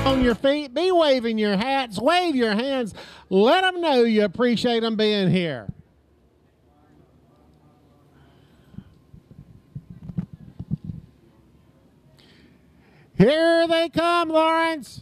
On your feet, be waving your hats, wave your hands, let them know you appreciate them being here. Here they come, Lawrence.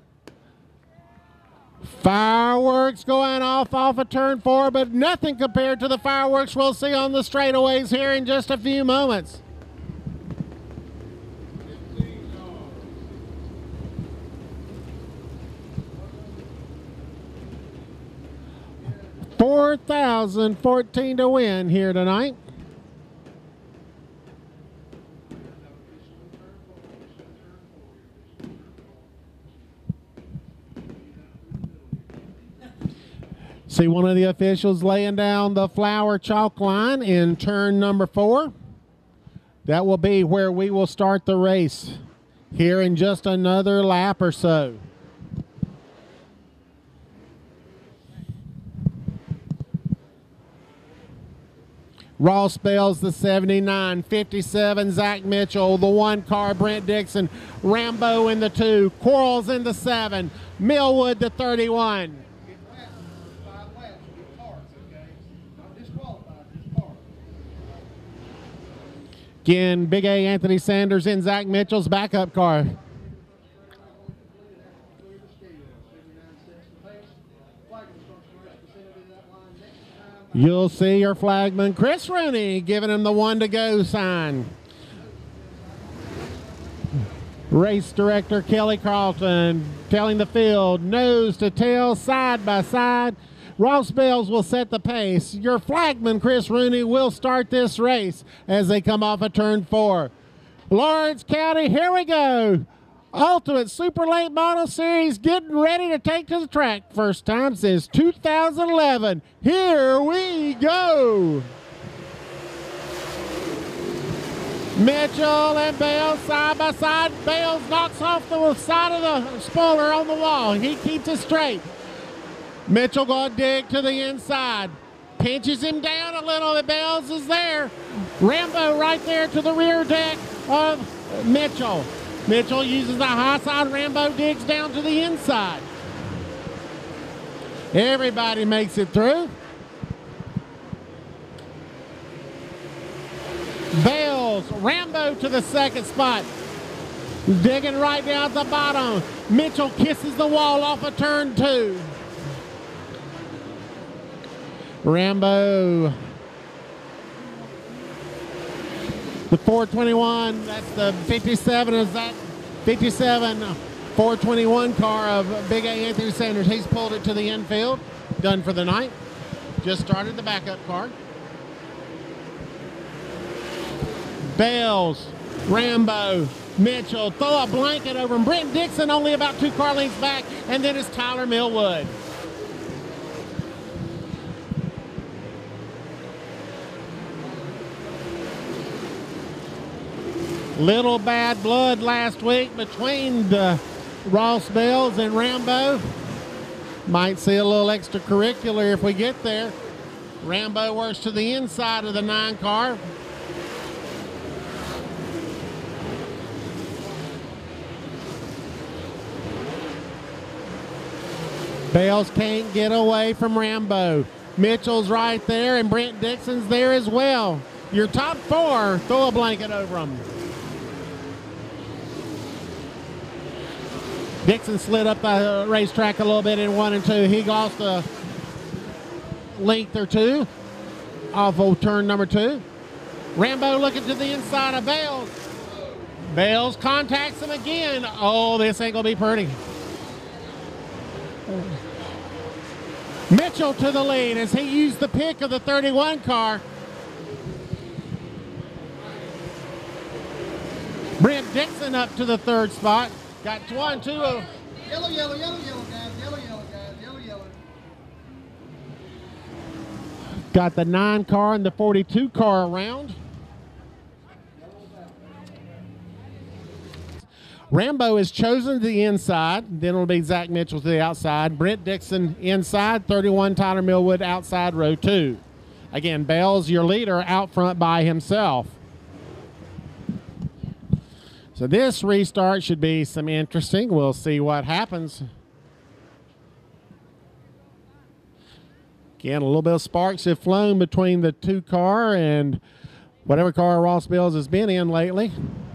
Fireworks going off of turn 4, but nothing compared to the fireworks we'll see on the straightaways here in just a few moments. 4,014 to win here tonight. See one of the officials laying down the flower chalk line in turn number 4. That will be where we will start the race here in just another lap or so. Ross Bales, the 79, 57, Zach Mitchell, the 1 car, Brent Dixon, Rambo in the 2, Quarles in the 7, Millwood the 31. Again, Big A Anthony Sanders in Zach Mitchell's backup car. You'll see your flagman, Chris Rooney, giving him the 1 to go sign. Race director Kelly Carlton telling the field, nose to tail, side by side. Ross Bales will set the pace. Your flagman, Chris Rooney, will start this race as they come off of turn 4. Lawrence County, here we go. Ultimate Super Late Model Series getting ready to take to the track. First time since 2011. Here we go. Mitchell and Bales side by side. Bales knocks off the side of the spoiler on the wall. He keeps it straight. Mitchell going to dig to the inside. Pinches him down a little. The Bales is there. Rambo right there to the rear deck of Mitchell. Mitchell uses the high side. Rambo digs down to the inside. Everybody makes it through. Bales, Rambo to the second spot. Digging right down at the bottom. Mitchell kisses the wall off of turn 2. Rambo. The 421, that's the 57, is that 57 421 car of Big A Anthony Sanders. He's pulled it to the infield, done for the night. Just started the backup car. Bales, Rambo, Mitchell, throw a blanket over him. Brent Dixon only about 2 car lengths back, and then it's Tyler Millwood. Little bad blood last week between the Ross Bales and Rambo. Might see a little extracurricular if we get there. Rambo works to the inside of the 9 car. Bales can't get away from Rambo. Mitchell's right there and Brent Dixon's there as well. Your top 4, throw a blanket over them. Dixon slid up the racetrack a little bit in 1 and 2. He lost a length or 2 off of turn number 2. Rambo looking to the inside of Bales. Bales contacts him again. Oh, this ain't going to be pretty. Mitchell to the lead as he used the pick of the 31 car. Brent Dixon up to the 3rd spot. Got 1, 2. Yellow, yellow, yellow, yellow, guys. Yellow, yellow, guys. Yellow, yellow. Got the 9 car and the 42 car around. Rambo is chosen to the inside. Then it'll be Zach Mitchell to the outside. Brent Dixon inside. 31 Tyler Millwood outside row 2. Again, Bales, your leader, out front by himself. So this restart should be some interesting. We'll see what happens. Again, a little bit of sparks have flown between the two car and whatever car Ross Bales has been in lately.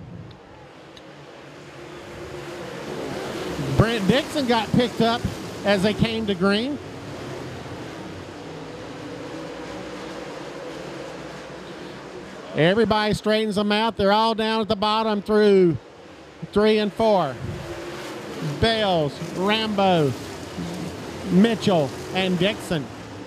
Brent Dixon got picked up as they came to green. Everybody straightens them out. They're all down at the bottom through 3 and 4. Bales, Rambo, Mitchell, and Dixon.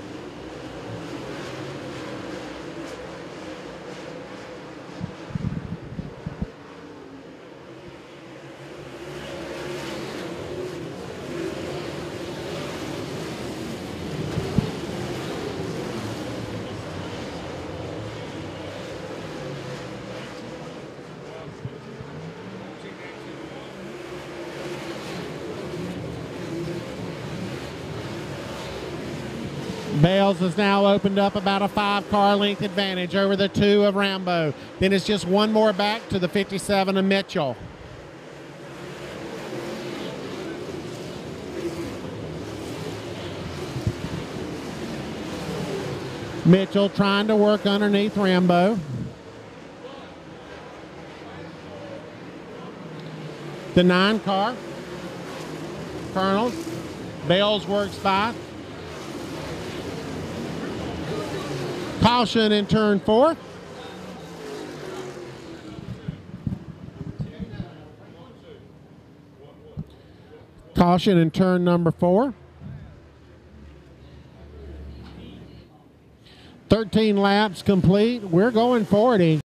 Bales has now opened up about a 5-car length advantage over the 2 of Rambo. Then it's just one more back to the 57 of Mitchell. Mitchell trying to work underneath Rambo. The 9 car. Colonel. Bales works by. Caution in turn 4. Caution in turn number 4. 13 laps complete. We're going 40.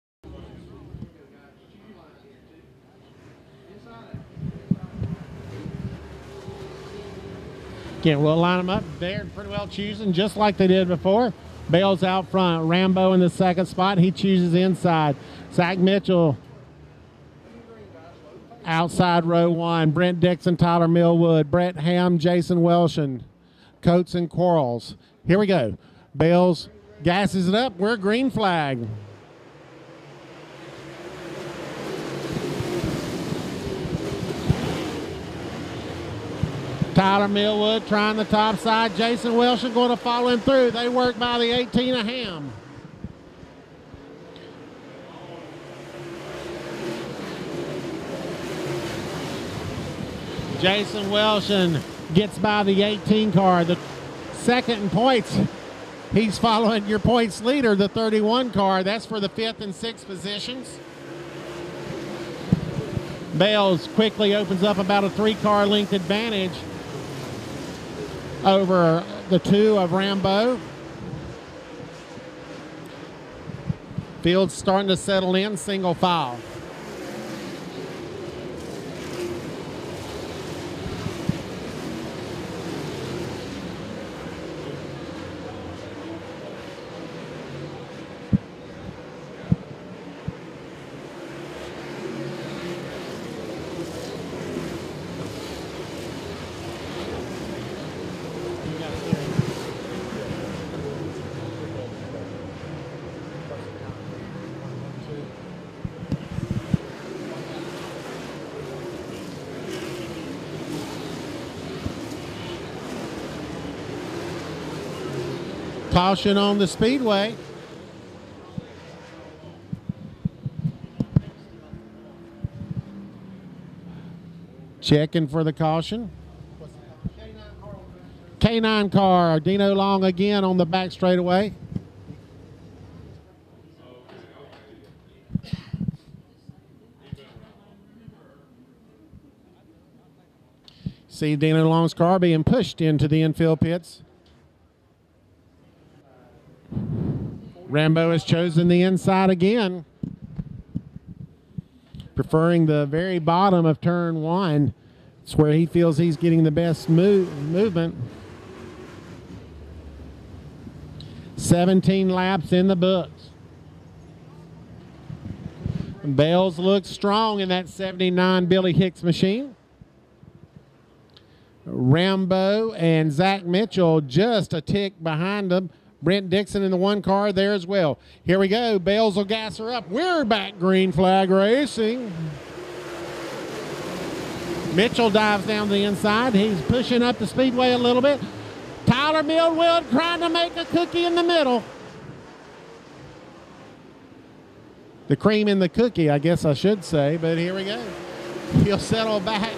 Again, we'll line them up. They're pretty well choosing just like they did before. Bales out front. Rambo in the second spot. He chooses inside. Zach Mitchell outside row 1. Brent Dixon, Tyler Millwood, Brett Ham, Jason Welshin, Coates and Quarles. Here we go. Bales gasses it up. We're green flag. Tyler Millwood trying the top side. Jason Welshin going to follow him through. They work by the 18 of Ham. Jason Welshin gets by the 18 car. The second in points, he's following your points leader, the 31 car. That's for the 5th and 6th positions. Bales quickly opens up about a 3-car length advantage over the 2 of Rambo. Field's starting to settle in, single file. Caution on the speedway. Checking for the caution. K9 car, Dino Long again on the back straightaway. See Dino Long's car being pushed into the infield pits. Rambo has chosen the inside again, preferring the very bottom of turn 1. It's where he feels he's getting the best movement. 17 laps in the books. Bales looks strong in that 79 Billy Hicks machine. Rambo and Zach Mitchell just a tick behind them. Brent Dixon in the 1 car there as well. Here we go. Bales will gas her up. We're back green flag racing. Mitchell dives down the inside. He's pushing up the speedway a little bit. Tyler Millwood trying to make a cookie in the middle. The cream in the cookie, I guess I should say, but here we go. He'll settle back.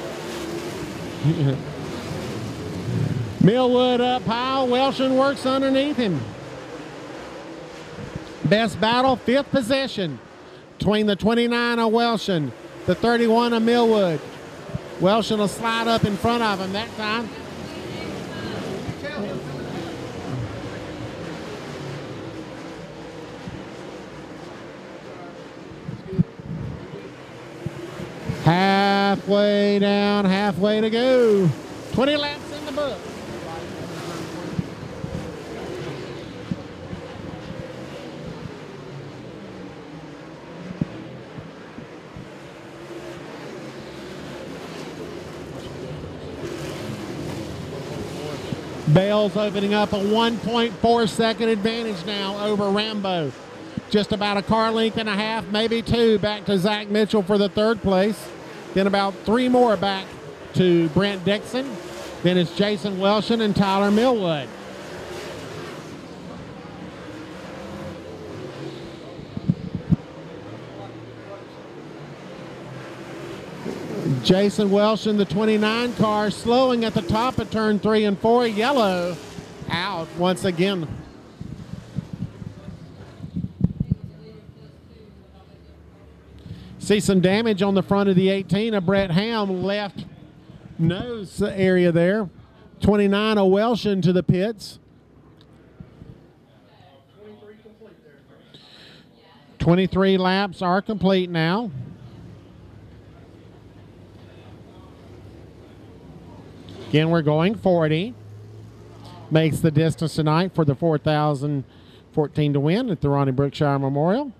Millwood up high. Welshon works underneath him. Best battle, fifth possession between the 29 of Welshon, the 31 of Millwood. Welshon will slide up in front of him that time. Halfway down, halfway to go. 20 laps in the book. Bales opening up a 1.4 second advantage now over Rambo. Just about a car length and a half, maybe two, back to Zach Mitchell for the third place. Then about three more back to Brent Dixon. Then it's Jason Welshon and Tyler Millwood. Jason Welshon, the 29 car, slowing at the top of turn 3 and 4. Yellow out once again. See some damage on the front of the 18 of Brett Ham, left nose area there. 29 of Welshon to the pits. 23 laps are complete now. Again, we're going 40. Makes the distance tonight for the 4,014 to win at the Ronnie Brookshire Memorial.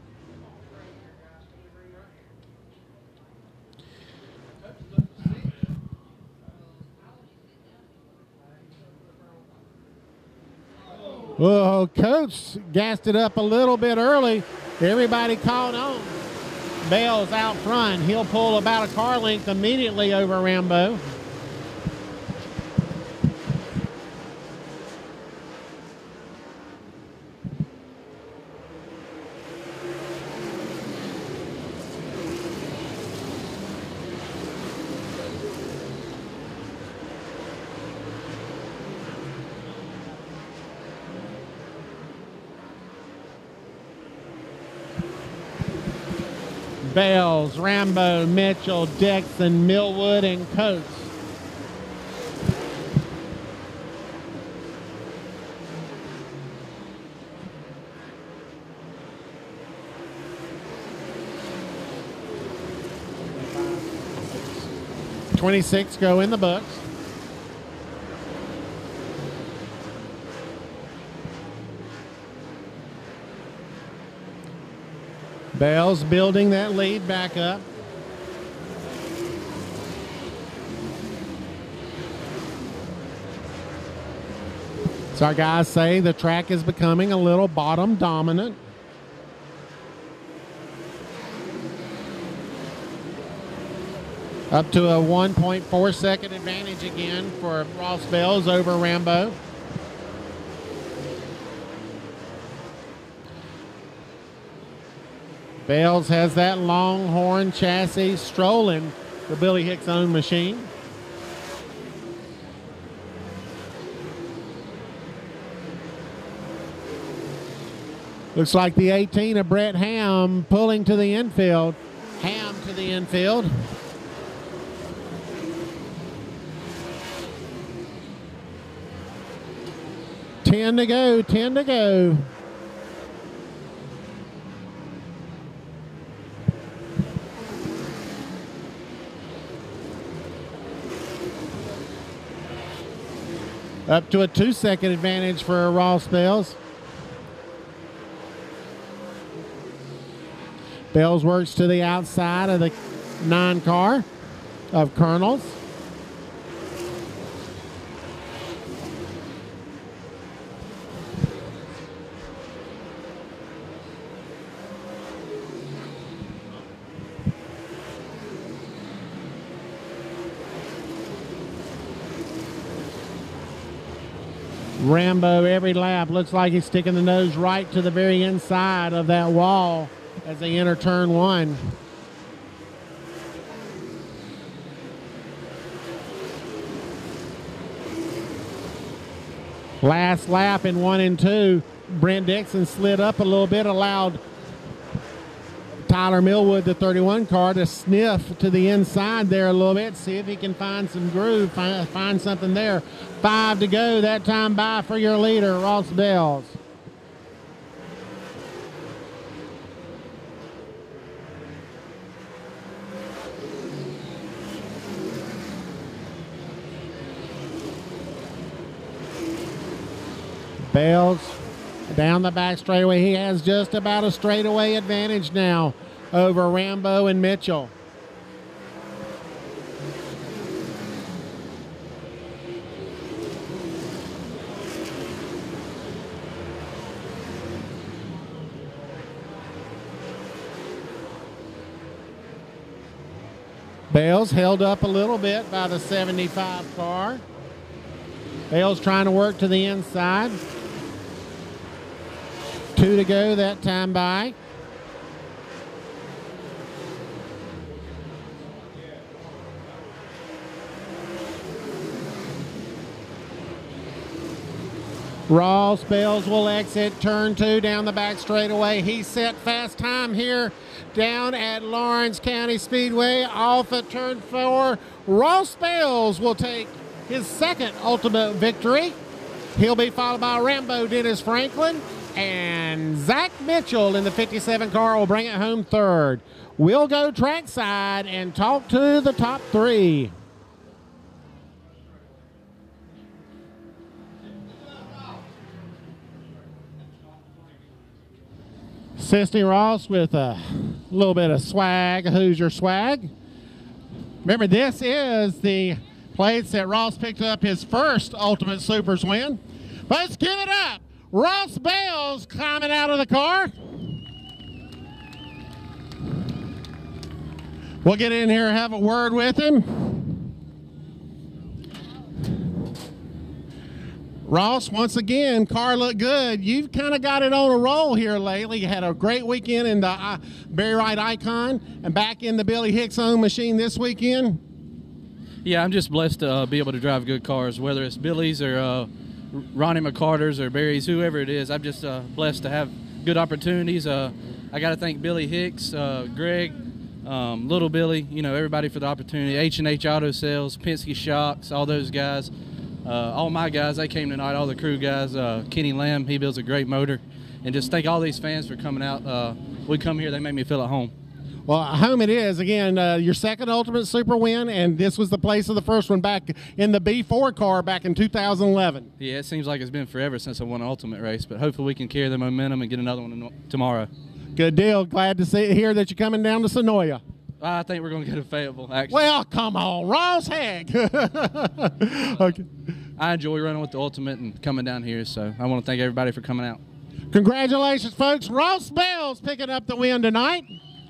Oh, Coach gassed it up a little bit early. Everybody caught on. Bell's out front. He'll pull about a car length immediately over Rambo. Bales, Rambo, Mitchell, Dixon, Millwood, and Coates. $26 go in the books. Bales building that lead back up. So our guys say the track is becoming a little bottom dominant. Up to a 1.4 second advantage again for Ross Bales over Rambo. Bales has that Longhorn chassis strolling the Billy Hicks' own machine. Looks like the 18 of Brett Ham pulling to the infield. Ham to the infield. Ten to go, 10 to go. Up to a 2 second advantage for Ross Bales. Bales works to the outside of the 9 car of Colonels. Rambo every lap looks like he's sticking the nose right to the very inside of that wall as they enter turn 1. Last lap in 1 and 2, Brent Dixon slid up a little bit, allowed Tyler Millwood, the 31 car, to sniff to the inside there a little bit, see if he can find some groove, find something there. 5 to go, that time by for your leader, Ross Bailes. Bailes down the back straightaway. He has just about a straightaway advantage now over Rambo and Mitchell. Bailes held up a little bit by the 75 car. Bailes trying to work to the inside. 2 to go that time by. Ross Bailes will exit turn 2 down the back straightaway. He set fast time here down at Lawrence County Speedway off at turn 4. Ross Bailes will take his second ultimate victory. He'll be followed by Rambo Dennis Franklin, and Zach Mitchell in the 57 car will bring it home third. We'll go trackside and talk to the top 3. Sisty Ross with a little bit of swag, Hoosier swag. Remember, this is the plates that Ross picked up his first Ultimate Supers win. Let's give it up. Ross Bailes climbing out of the car. We'll get in here and have a word with him. Ross, once again, car looked good. You've kind of got it on a roll here lately. You had a great weekend in the Barry Wright Icon and back in the Billy Hicks own machine this weekend. Yeah, I'm just blessed to be able to drive good cars, whether it's Billy's or Ronnie McCarter's or Barry's, whoever it is. I'm just blessed to have good opportunities. I got to thank Billy Hicks, Greg, Little Billy, you know, everybody for the opportunity. H&H Auto Sales, Penske Shocks, all those guys. All my guys, they came tonight, all the crew guys. Kenny Lamb, he builds a great motor. And just thank all these fans for coming out. We come here, they make me feel at home. Well, home it is. Again, your second Ultimate Super win, and this was the place of the first one back in the B4 car back in 2011. Yeah, it seems like it's been forever since I won an Ultimate race, but hopefully we can carry the momentum and get another one tomorrow. Good deal. Glad to hear that you're coming down to Sonoya. I think we're going to go to Fayetteville, actually. Well, come on, Ross, heck. Okay. I enjoy running with the Ultimate and coming down here, so I want to thank everybody for coming out. Congratulations, folks. Ross Bailes picking up the win tonight.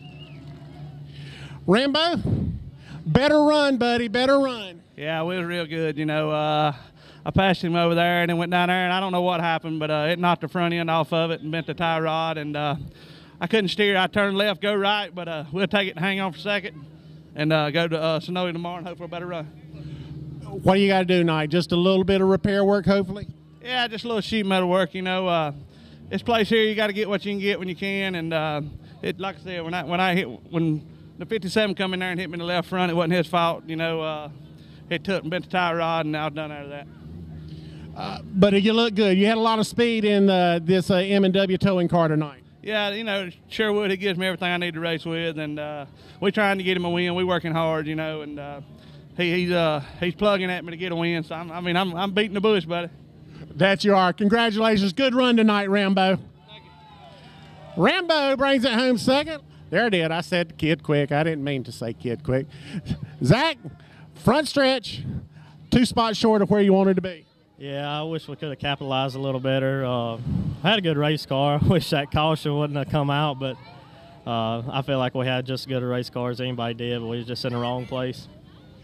Rambo, better run, buddy, better run. Yeah, we was real good. You know, I passed him over there and then went down there, and I don't know what happened, but it knocked the front end off of it and bent the tie rod, and I couldn't steer. I turned left, go right, but we'll take it and hang on for a second and go to Sonoya tomorrow and hope for a better run. What do you got to do tonight? Just a little bit of repair work, hopefully? Yeah, just a little sheet metal work, you know. This place here, you got to get what you can get when you can, and it, like I said, when the 57 come in there and hit me in the left front, it wasn't his fault, you know. It took and bent the tie rod, and I was done out of that. But you look good. You had a lot of speed in this M&W towing car tonight. Yeah, you know, Sherwood, he gives me everything I need to race with, and we're trying to get him a win. We're working hard, you know, and he's plugging at me to get a win. So I'm beating the bush, buddy. That you are. Congratulations. Good run tonight, Rambo. Thank you. Rambo brings it home second. There it is. I said Kid Quick. I didn't mean to say Kid Quick. Zach, front stretch, 2 spots short of where you wanted to be. Yeah, I wish we could have capitalized a little better. I had a good race car. I wish that caution wouldn't have come out, but I feel like we had just as good a race car as anybody did, but we was just in the wrong place.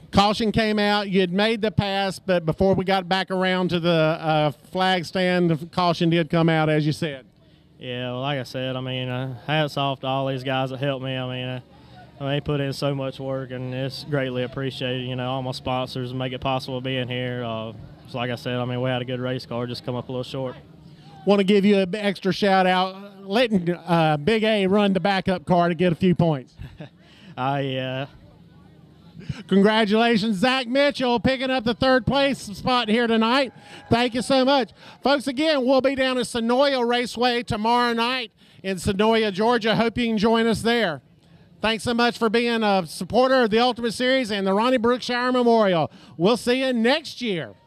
Caution came out. You had made the pass, but before we got back around to the flag stand, the caution did come out, as you said. Yeah, well, like I said, I mean, hats off to all these guys that helped me. I mean, they put in so much work, and it's greatly appreciated. You know, all my sponsors make it possible being here. So like I said, I mean, we had a good race car, just come up a little short. Want to give you an extra shout out, letting Big A run the backup car to get a few points. Yeah. Congratulations, Zach Mitchell, picking up the third place spot here tonight. Thank you so much. Folks, again, we'll be down at Sonoya Raceway tomorrow night in Sonoya, Georgia. Hope you can join us there. Thanks so much for being a supporter of the Ultimate Series and the Ronnie Brookshire Memorial. We'll see you next year.